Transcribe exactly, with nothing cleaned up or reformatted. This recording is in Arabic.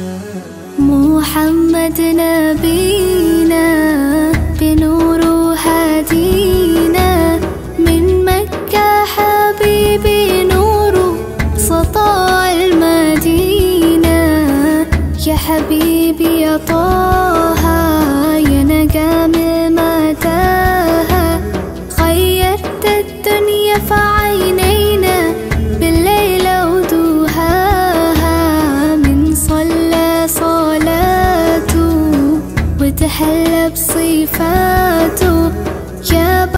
محمد نبينا بنور هادينا، من مكة حبيبي نور سطاع المدينة. يا حبيبي يا طه يا نجم متاهة، غيرت الدنيا في عينينا بالليل ودوهاها. من صلى صلاته وتحلى بصفاته